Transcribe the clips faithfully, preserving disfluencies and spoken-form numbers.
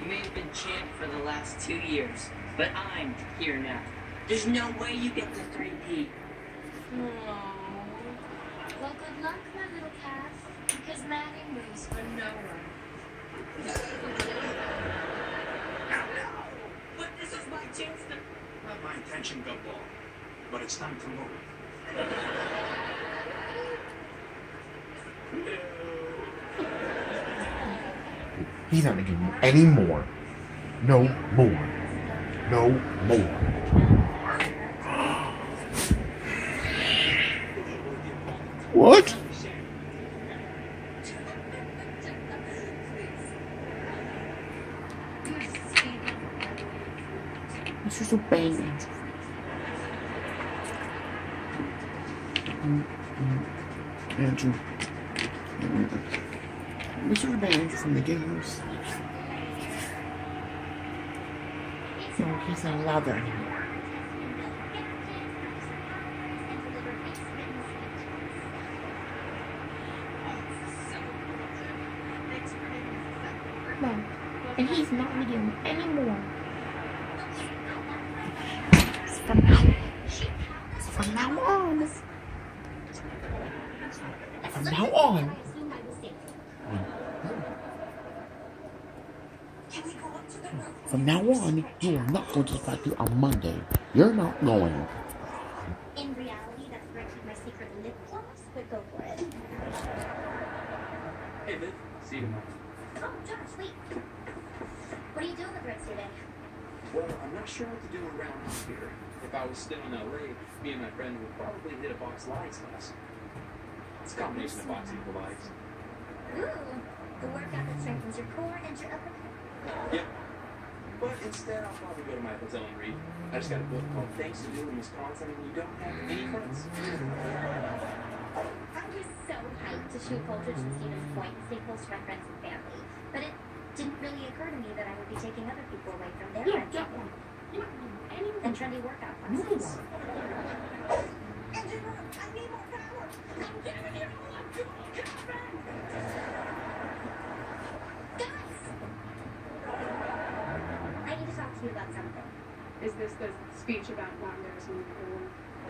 may have been champ for the last two years, but I'm here now. There's no way you get the three P. Oh. Well, good luck, my little calf, because Manny moves for no one. But this is my chance to... Not my intention, Gumball. But it's time to move. He's not making any more. No more. No more. What? This is a bang angel. Mm, mm, Andrew. Mm. This is a bang angel from the games. No, he's not allowed that anymore. No, and he's not reading anymore. From now, from now on, from now on, from now on, you are not going to the factory on Monday. You're not going. In reality, that's where I keep my secret lip gloss, but go for it. Hey, Viv. See you tomorrow. Oh, Josh, wait. What are you doing with the rest of your day? Well, I'm not sure what to do around here. If I was still in L A, me and my friend would probably hit a box lights class. It's a combination of boxing and lights. Ooh, the workout that strengthens your core and your upper back. Yep. But instead, I'll probably go to my hotel and read. I just got a book called Things to Do in Wisconsin, and you don't have any friends. I was so hyped to shoot Coldridge and Stevens Point and stay close to my friends and family. But it didn't really occur to me that I would be taking other people away from their Yeah, friends get one. You don't need anyone. and trendy workout classes. Nice. Engine room, I need more power. I'm giving you all I'm doing, Captain. Guys, I need to talk to you about something. Is this the speech about not embarrassing the pool?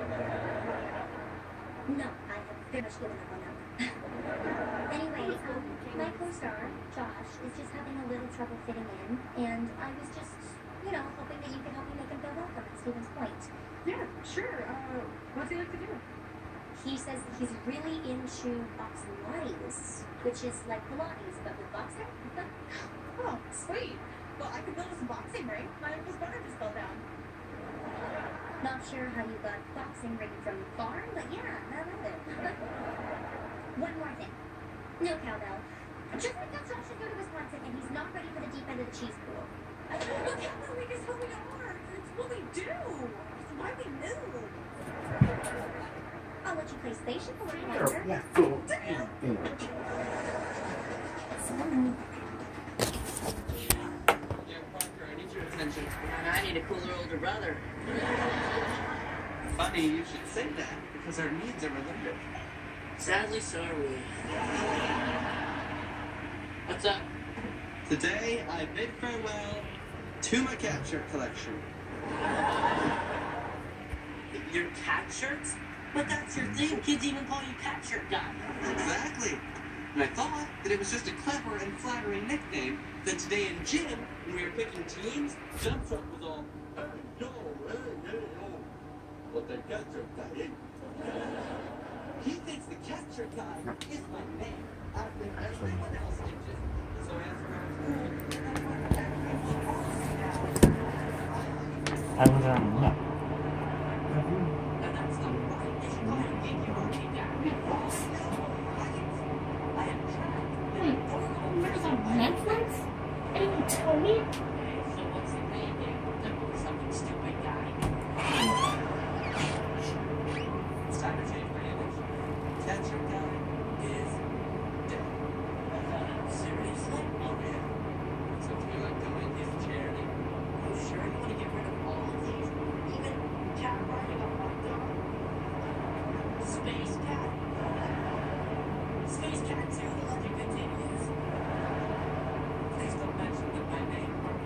No, I have finished giving up on that. Anyway, um, my co-star, Josh, is just having a little trouble fitting in, and I was just, you know, hoping that you could help me make him feel welcome at Stevens Point. Yeah, sure. Uh, what's he like to do? He says that he's really into Pilates, which is like Pilates, but with boxing. Oh, sweet. Well, I could build us a boxing ring. My uncle's brother just fell down. Not sure how you got boxing ring from the farm, but yeah, I love it. One more thing. No cowbell. Just like that Josh should go to Wisconsin, and he's not ready for the deep end of the cheese pool. But cowbell ring is who we are. It's what we do. It's why we move. I'll let you play station for one Oh, later. yeah, cool. Damn. Yo, Parker, I need your attention. I need a cooler older brother. Funny you should say that, because our needs are related. Sadly, so are we. What's up? Today, I bid farewell to my cat shirt collection. Your cat shirts? But that's your thing. Kids even call you cat shirt guy. Exactly. And I thought that it was just a clever and flattering nickname that today in gym, when we were picking teams, Jumpshot was all, hey, yo, hey, hey, yo. But the cat shirt guy ain't. He thinks the cat shirt guy is my name. I think everyone else can just. So after I was um, no. And that's not right. You should go ahead and give your money down. I am trapped. Wait, there's a Netflix? And you tell me? So what's the name? Something stupid guy. It's time to change my image. Cat shirt guy is dead. Seriously? Oh yeah. So do you like donate his charity? You sure you want to get rid of all of these? Even cat riding a hot dog? Space cat? Space cat two, the legend continues. Please don't mention that my name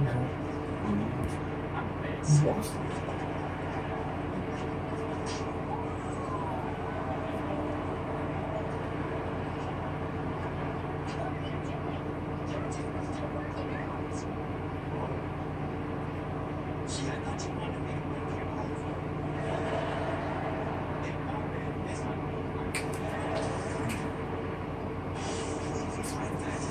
I'm a mess. Boston. See, I thought you wanted me to bring you over. Hey, Marvin, it's not Please, my fast.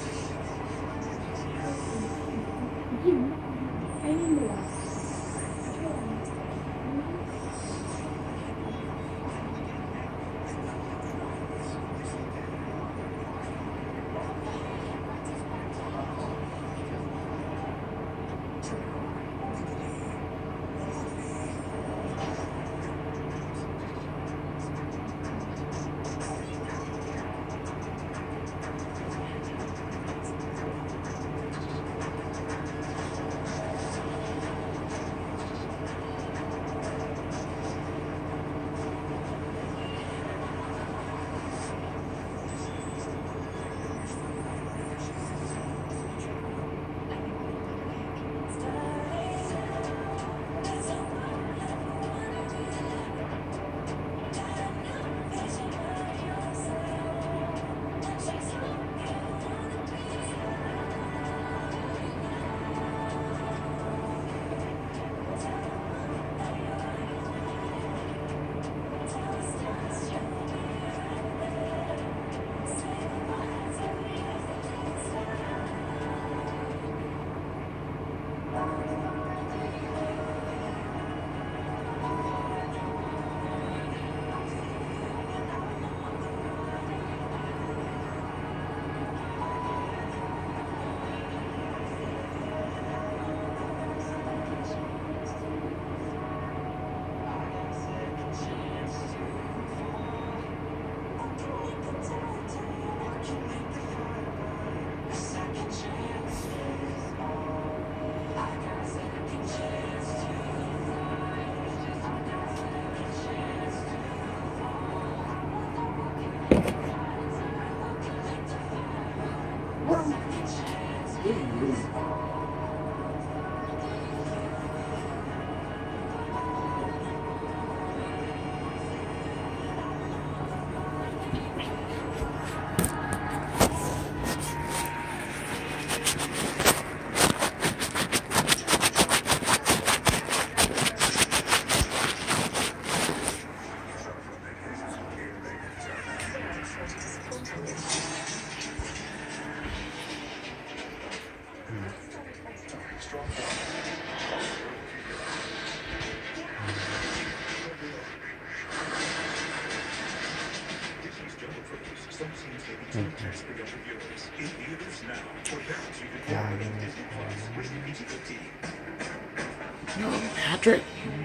No, Patrick.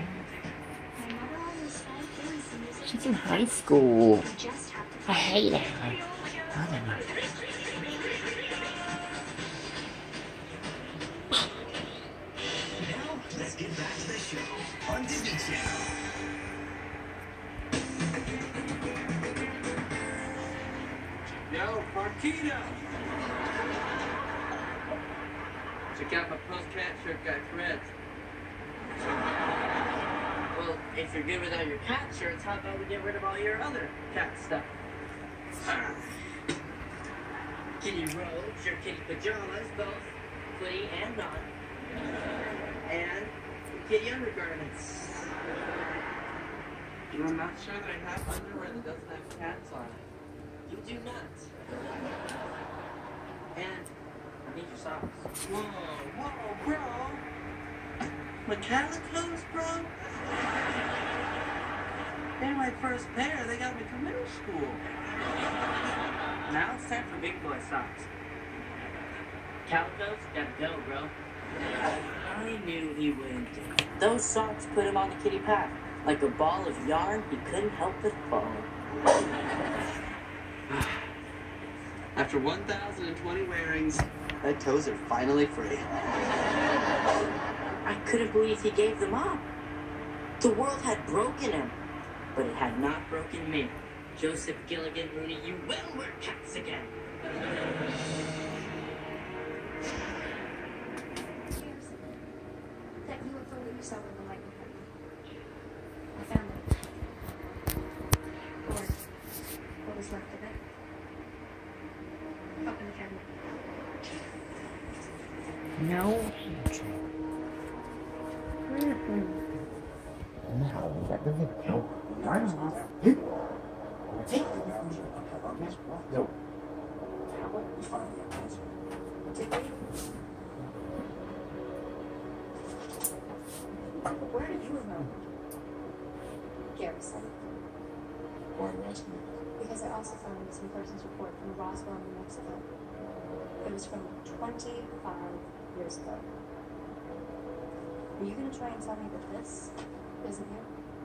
She's in high school. I hate her. I don't know. Now, let's get back to the show on Disney Channel. Yo, Marquito! Check out my post-cat shirt got threads. Well, if you're good without your cat shirts, how about we get rid of all your other cat stuff? Kitty robes, your kitty pajamas, both footy and non. And kitty undergarments. I'm not sure that I have underwear that doesn't have cats on it. You do not. And I need your socks. Whoa, whoa, bro. Mechanicos, bro? They're my first pair. They got me from middle school. Now it's time for big boy socks. Calicos, gotta go, bro. I knew he would. Those socks put him on the kitty path. Like a ball of yarn, he couldn't help but fall. After one thousand twenty wearings, my toes are finally free. I couldn't believe he gave them up. The world had broken him, but it had not broken me. Joseph Gilligan Rooney, you will wear cats again. No, Andrew. Now we got the video. Time's off. Take the video. No. Tablet, we finally have an answer. Take it. Where did you remember? Garrison. Why are you asking me? Because I also found a missing persons report from Roswell, New Mexico. It was from twenty-five years ago. Are you going to try and tell me that this isn't you?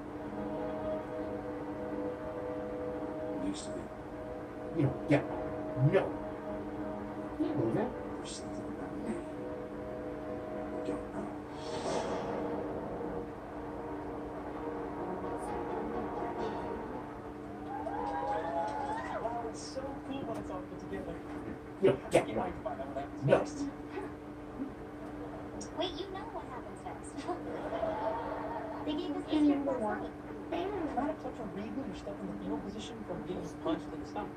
It used to be. You know, yeah. No. You know that. There's something about me. I don't know. Wow, it's so cool when it's all put together. You know, yeah. You know, I can find out what happens No. next. Wait, you know what happens next. They gave us the script last night. Can I touch on Reed or step in the fetal position from getting punched in the stomach?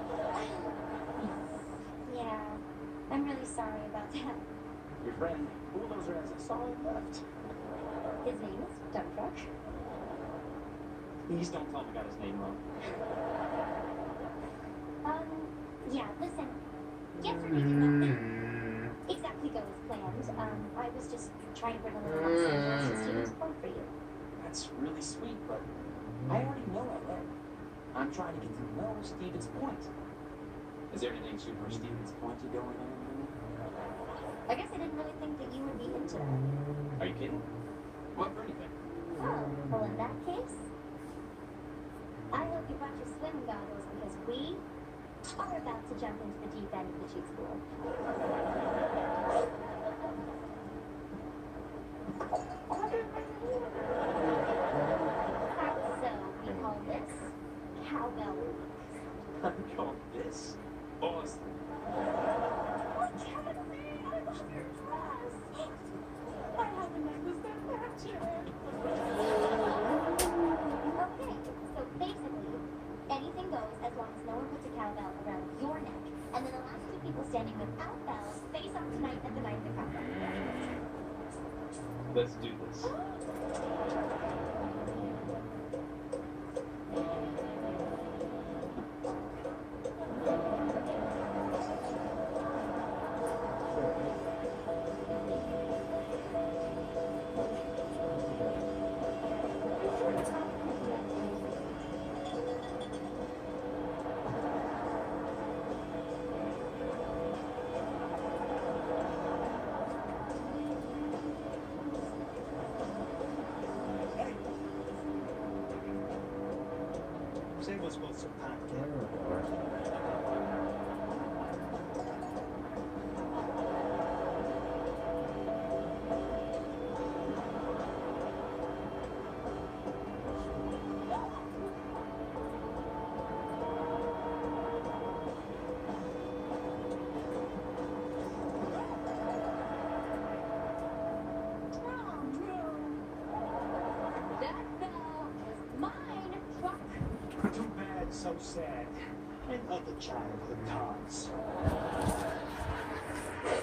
Yeah, I'm really sorry about that. Your friend, Bulldozer, has a solid left. His name is Dump Truck. Please don't tell me I got his name wrong. Um, yeah, listen. Yesterday did not exactly go as planned. Um, I was just trying to bring a little Los Angeles to Stevens Point for you. That's really sweet, but I already know L A. I'm trying to get to know Stevens Point. Is there anything super Stevens Pointy going on? I guess I didn't really think that you would be into that. Are you kidding? What for anything? Oh, well, in that case, I hope you brought your swim goggles because we are about to jump into the deep end of the cheat school. So, we call this cowbell walk. I call this Boston. I can't believe I love your dress. I haven't noticed that matching. Okay, so basically, anything goes as long as no one puts a cowbell around your neck, and then the last two people standing without bells face off tonight at the night of the cowbell. Let's do this. Save us both some time. That bell is mine, truck. Too bad, so sad. And other childhood times.